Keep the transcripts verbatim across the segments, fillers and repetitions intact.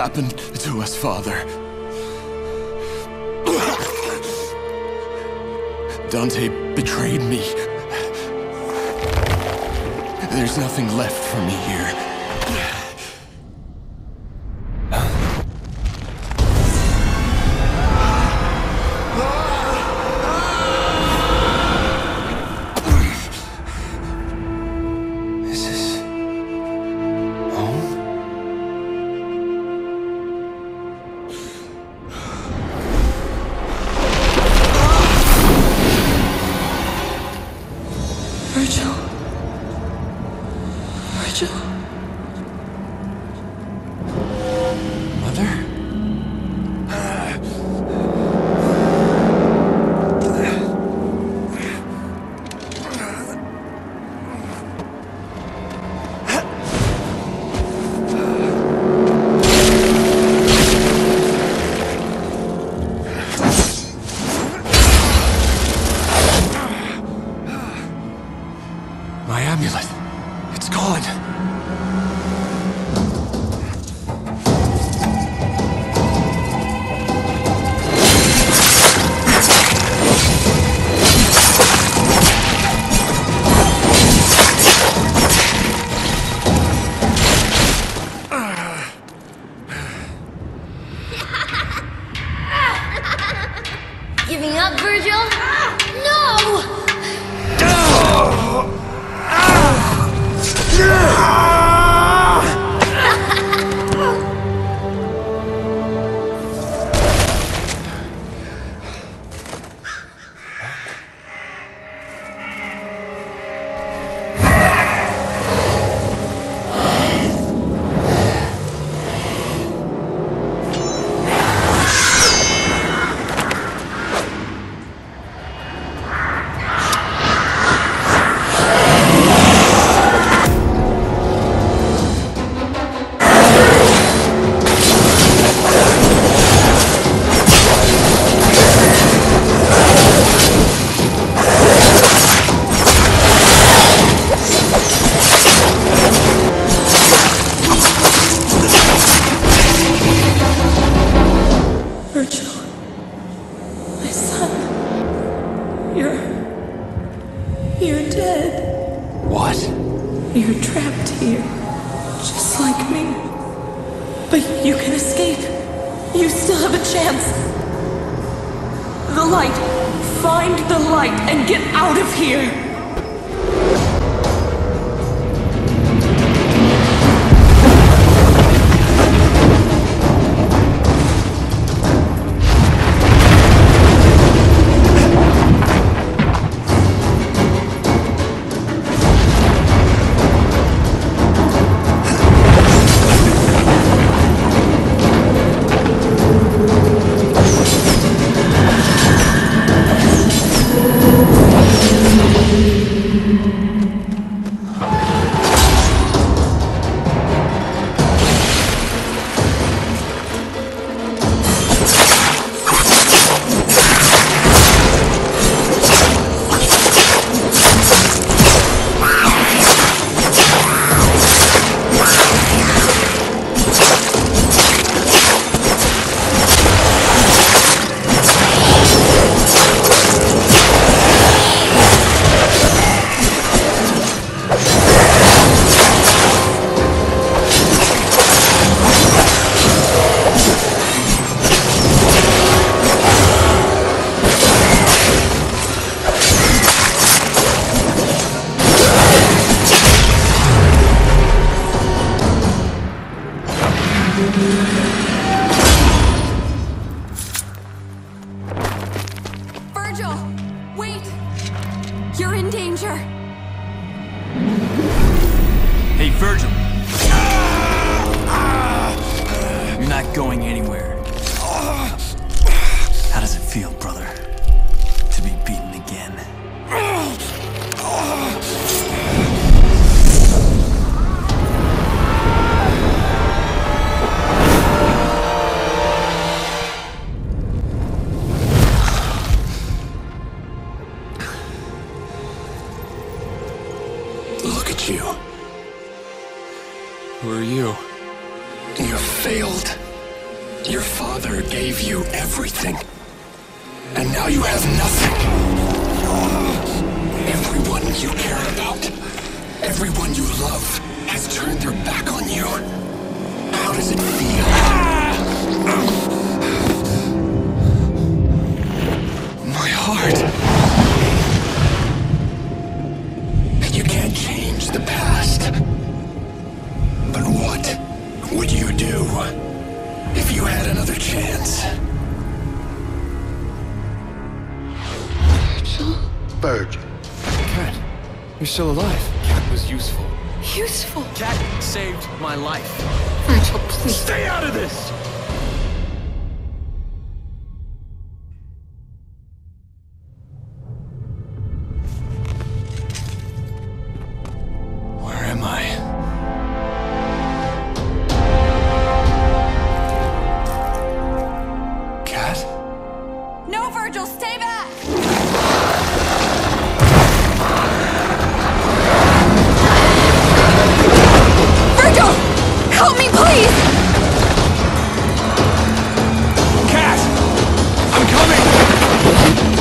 happened to us, Father? Dante betrayed me. There's nothing left for me here. Virgil. Virgil. Mother? My amulet. It's gone. Giving up, Virgil? No! Virgil. My son. You're... You're dead. What? You're trapped here. Just like me. But you can escape. You still have a chance. The light. Find the light and get out of here. Virgil! Wait! You're in danger! Hey, Virgil! You're not going anywhere. How does it feel, brother? To be beaten again? Look at you. gave you everything. And now you have nothing. Everyone you care about, everyone you love, has turned their back on you. How does it feel? My heart. You can't change the past. But what would you do if you had another chance? Virgil. Cat, you're still alive. Cat was useful. Useful. Cat saved my life. Virgil, please. Stay out of this! Where am I? Cat? No, Virgil, stay back! Virgil! Help me, please! Cat! I'm coming!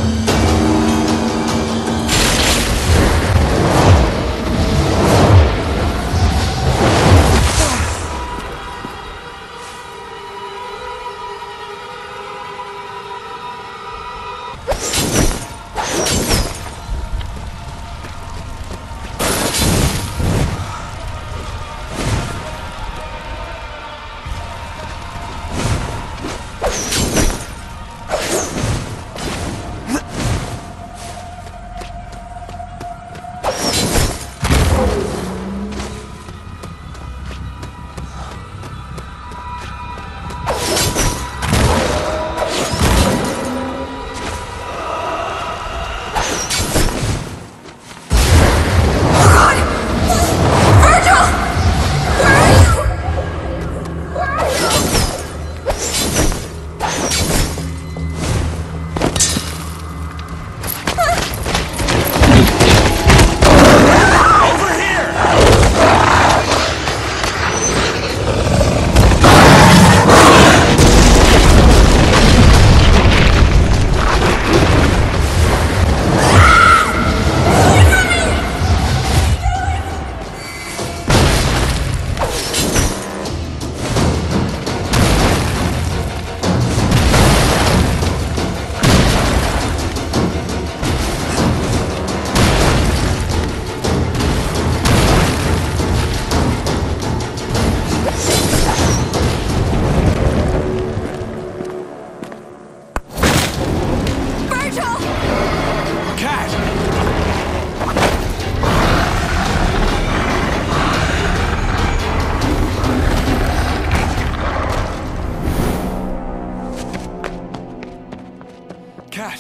Cat,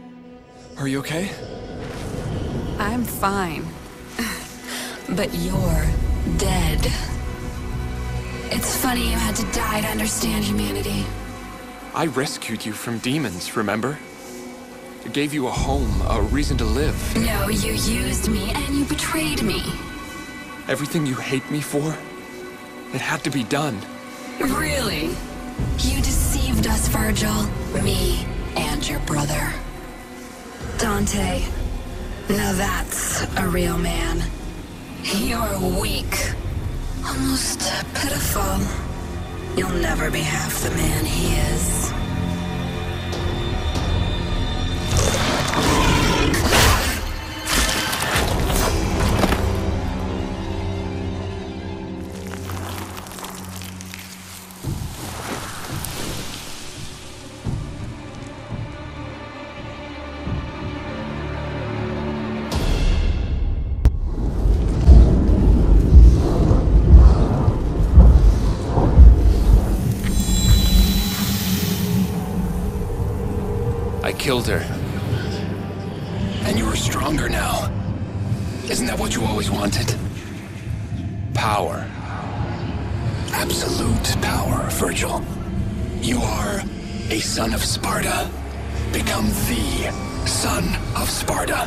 are you okay? I'm fine. But you're dead. It's funny you had to die to understand humanity. I rescued you from demons, remember? I gave you a home, a reason to live. No, you used me and you betrayed me. Everything you hate me for, it had to be done. Really? You deceived us, Virgil. Me and your brother. Dante. Now that's a real man. You're weak. Almost pitiful. You'll never be half the man he is. I killed her. And you are stronger now. Isn't that what you always wanted? Power. Absolute power, Virgil. You are a son of Sparta. Become the son of Sparta.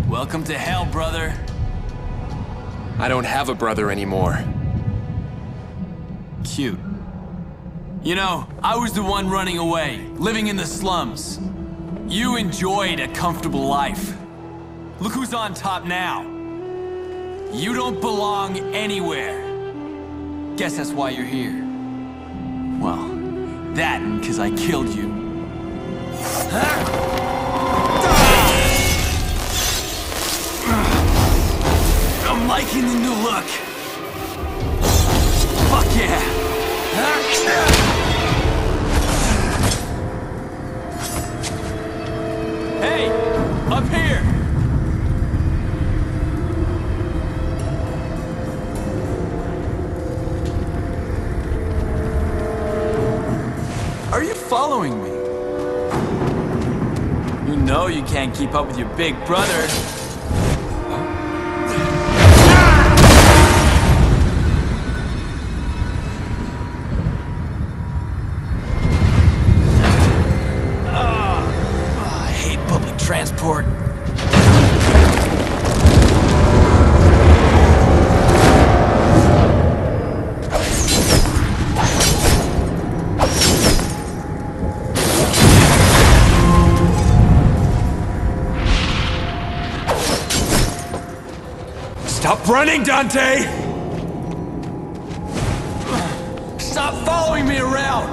Welcome to hell, brother. I don't have a brother anymore. Cute. You know, I was the one running away, living in the slums. You enjoyed a comfortable life. Look who's on top now. You don't belong anywhere. Guess that's why you're here. Well, that and 'cause I killed you. I'm liking the new look. Fuck yeah. Hey, up here. Are you following me? You know you can't keep up with your big brother. Transport. Stop running, Dante! Stop following me around!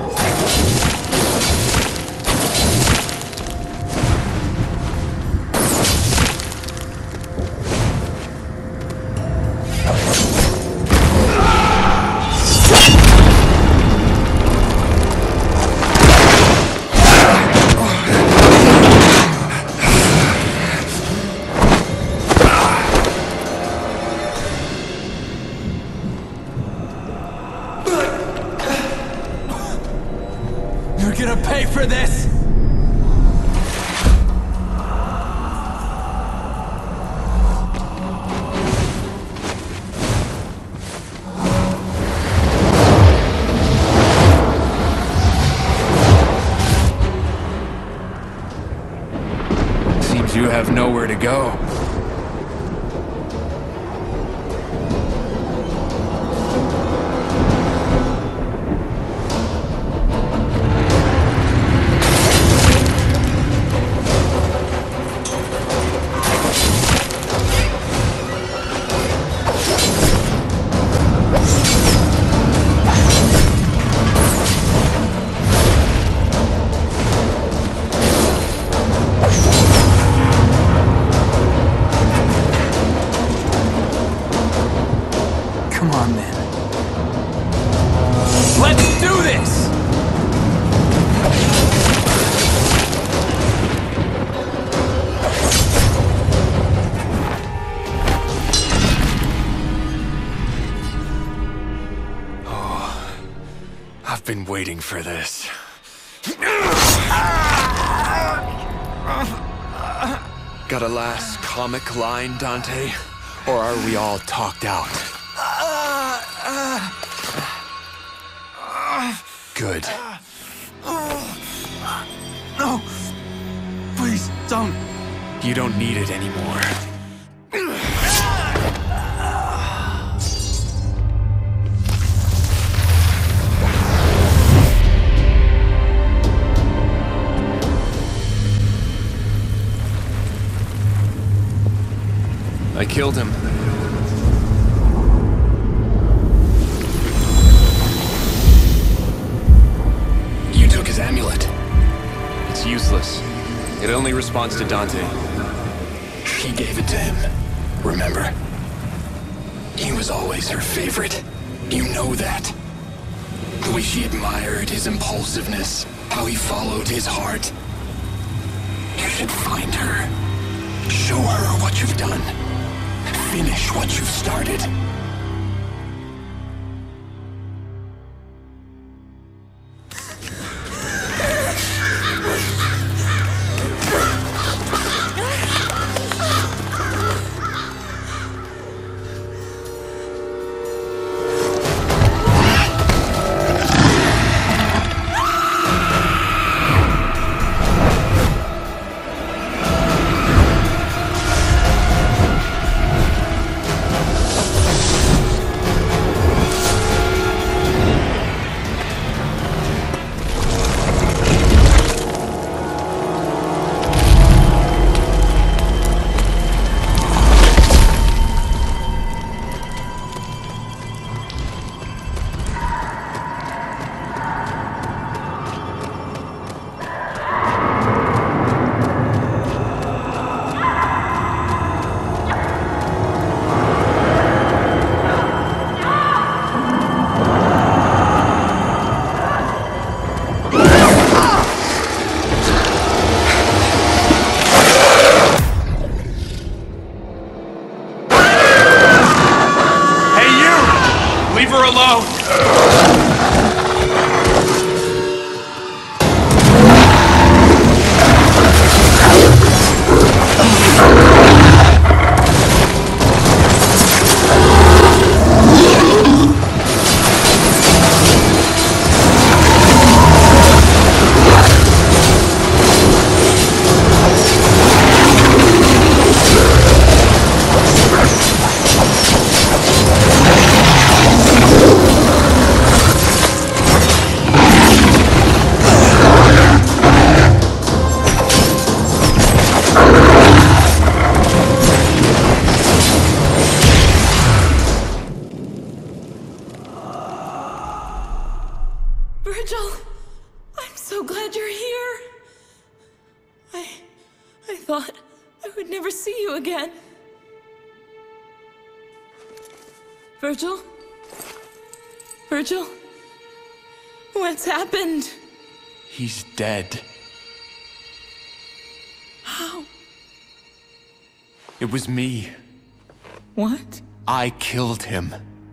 You're gonna pay for this! Seems you have nowhere to go. Come on, then. Let's do this! Oh, I've been waiting for this. Got a last comic line, Dante? Or are we all talked out? Good. No! Please, don't! You don't need it anymore. I killed him. You took his amulet. It's useless. It only responds to Dante. She gave it to him. Remember? He was always her favorite. You know that. The way she admired his impulsiveness, how he followed his heart. You should find her. Show her what you've done. Finish what you've started. thought I would never see you again. Virgil? Virgil? What's happened? He's dead. How? It was me. What? I killed him.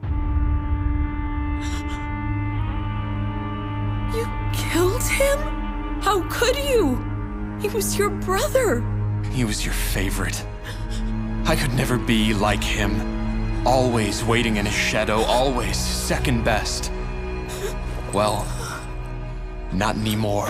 You killed him? How could you? He was your brother. He was your favorite. I could never be like him. Always waiting in his shadow, always second best. Well, not anymore.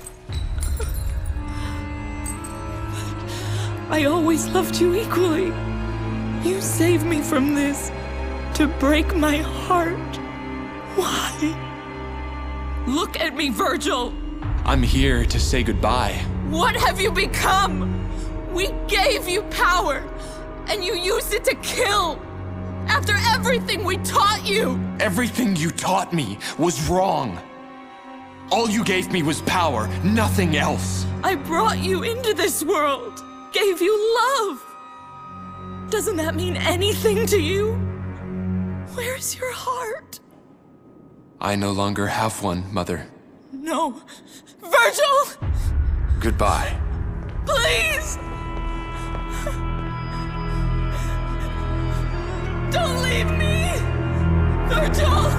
I always loved you equally. You saved me from this, to break my heart. Why? Look at me, Virgil! I'm here to say goodbye. What have you become? We gave you power, and you used it to kill. After everything we taught you! Everything you taught me was wrong. All you gave me was power, nothing else. I brought you into this world, gave you love. Doesn't that mean anything to you? Where's your heart? I no longer have one, Mother. No. Virgil! Goodbye. Please! Don't leave me! Virgil!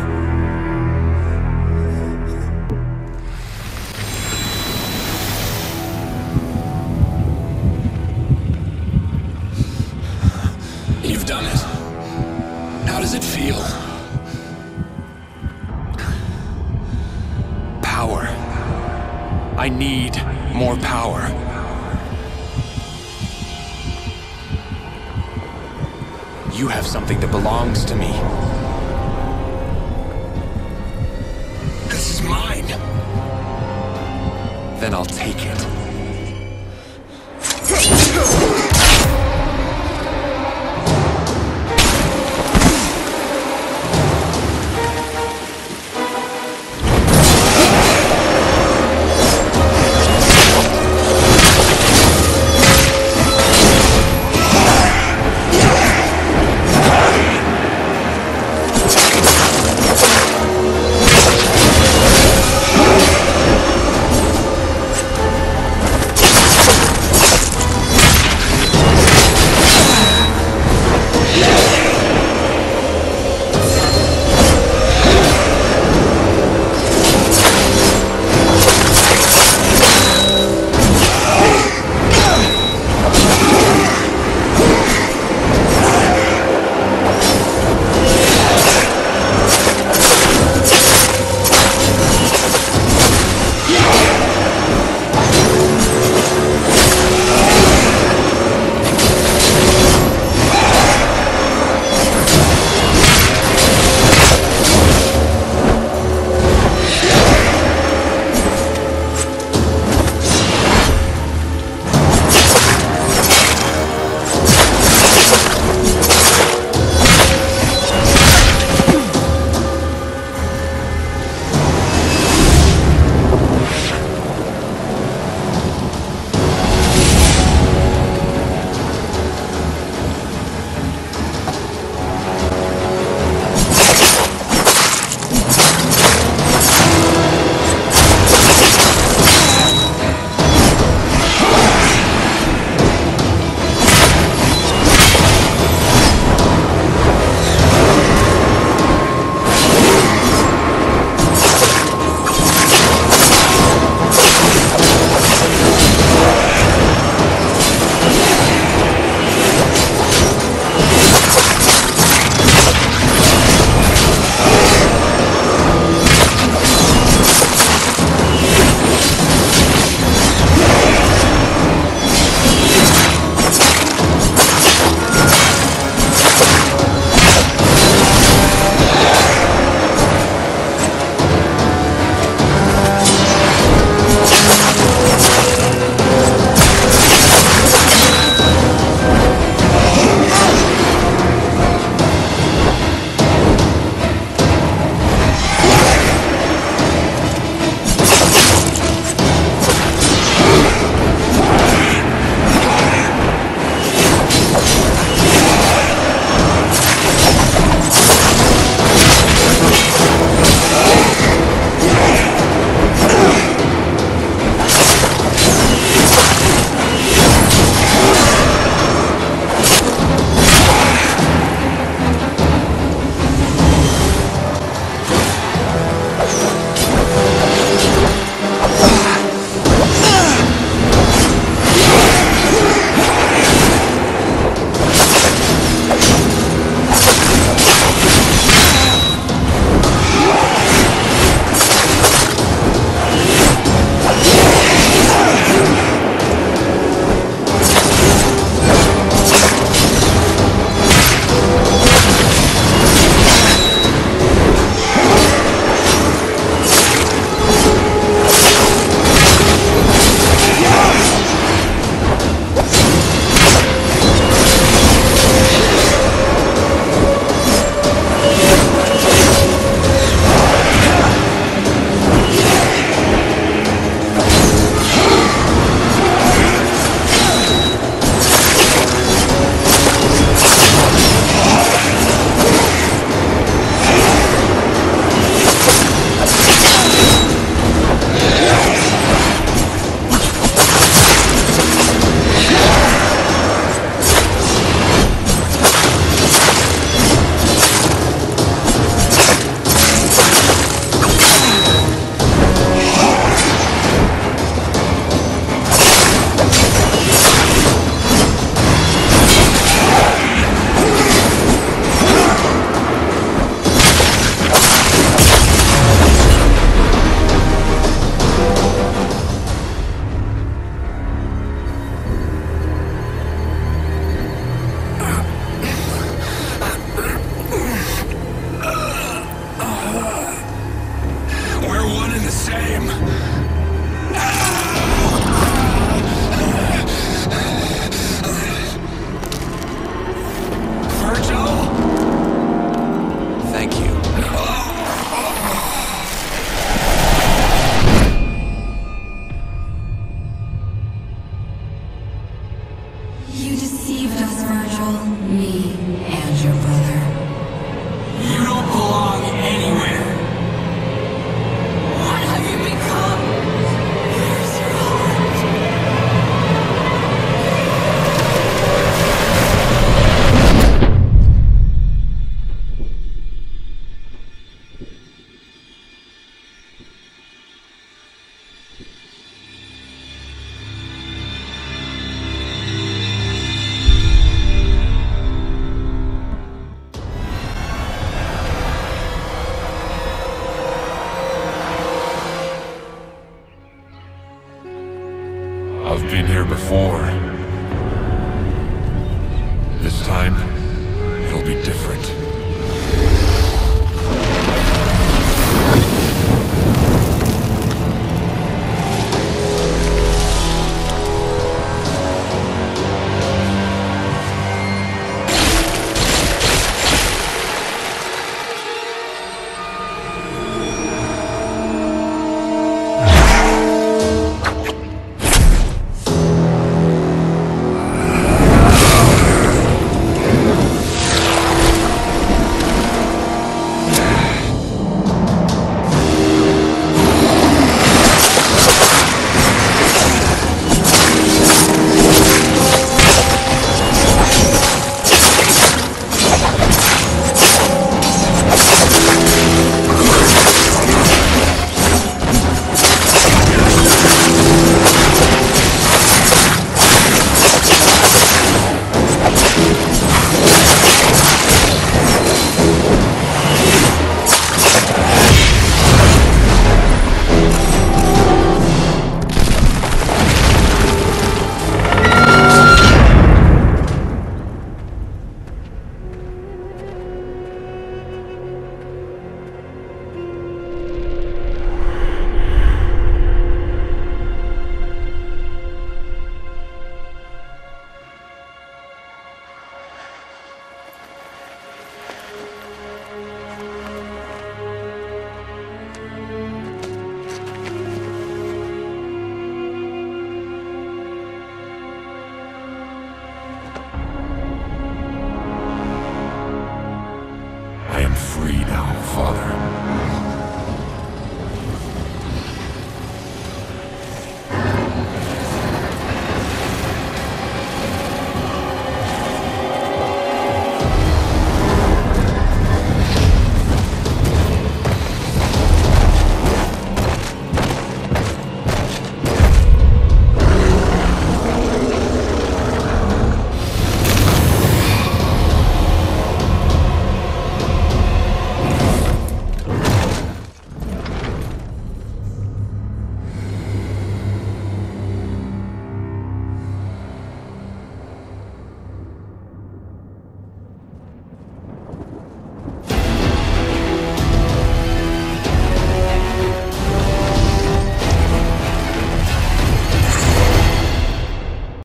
You've done it. How does it feel? Power. I need more power. You have something that belongs to me. This is mine. Then I'll take it. This time, it'll be different.